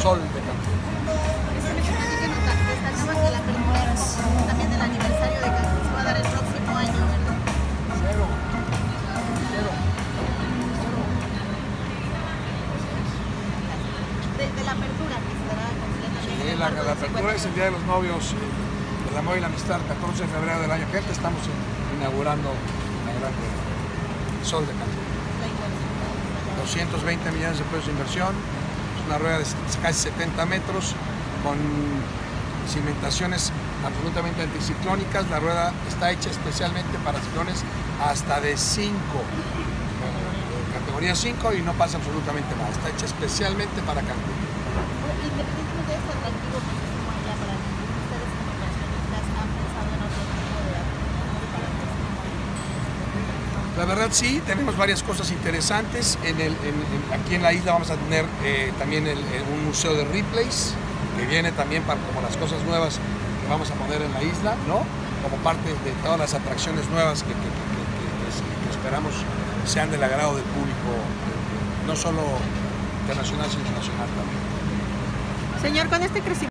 Sol de Cancún. Destacaba que la apertura también del aniversario de Cancún se va a dar el próximo año, ¿verdad? Cero. De la apertura que se dará completamente. Sí, la apertura es el Día de los Novios, del Amor y la Amistad, 14 de febrero del año que entra. Estamos inaugurando la gran Sol de Cancún. 220 millones de pesos de inversión, es una rueda de casi 70 metros con cimentaciones absolutamente anticiclónicas. La rueda está hecha especialmente para ciclones hasta de 5, categoría 5, y no pasa absolutamente nada. Está hecha especialmente para Cancún. Independientemente de este atractivo que se suma ya para ustedes como inversionistas, ¿han pensado en otro tipo de atractivos para el próximo año? La verdad sí, tenemos varias cosas interesantes. Aquí en la isla vamos a tener también un museo de replays, que viene también para como las cosas nuevas que vamos a poner en la isla, ¿no? Como parte de todas las atracciones nuevas que esperamos sean del agrado del público, no solo internacional, sino nacional también. Señor, con este crecimiento